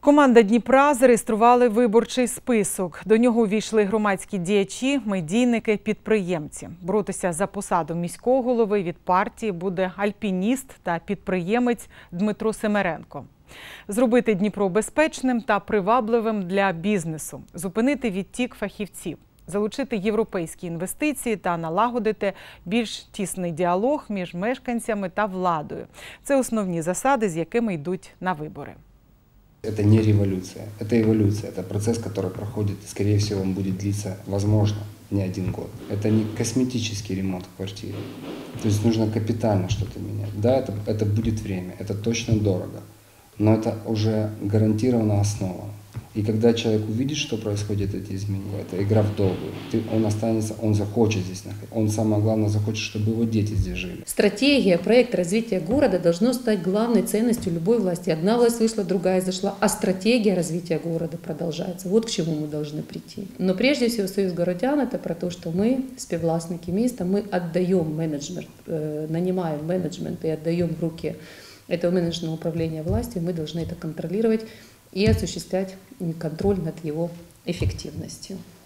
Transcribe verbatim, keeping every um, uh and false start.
Команда Дніпра зареєстрували виборчий список. До нього увійшли громадські діячі, медійники, підприємці. Боротися за посаду міського голови від партії буде альпініст та підприємець Дмитро Семеренко. Зробити Дніпро безпечним та привабливим для бізнесу, зупинити відтік фахівців, залучити європейські інвестиції та налагодити більш тісний діалог між мешканцями та владою. Це основні засади, з якими йдуть на вибори. Это не революция, это эволюция, это процесс, который проходит, скорее всего, он будет длиться, возможно, не один год. Это не косметический ремонт в квартире, то есть нужно капитально что-то менять. Да, это, это будет время, это точно дорого, но это уже гарантированная основа. И когда человек увидит, что происходит эти изменения, это игра в долгую, он останется, он захочет здесь находиться, он, самое главное, захочет, чтобы его дети здесь жили. Стратегия, проект развития города должно стать главной ценностью любой власти. Одна власть вышла, другая зашла, а стратегия развития города продолжается. Вот к чему мы должны прийти. Но прежде всего Союз городян — это про то, что мы, співвласники места, мы отдаем менеджмент, нанимаем менеджмент и отдаем в руки этого менеджерного управления властью, мы должны это контролировать и осуществлять контроль над его эффективностью.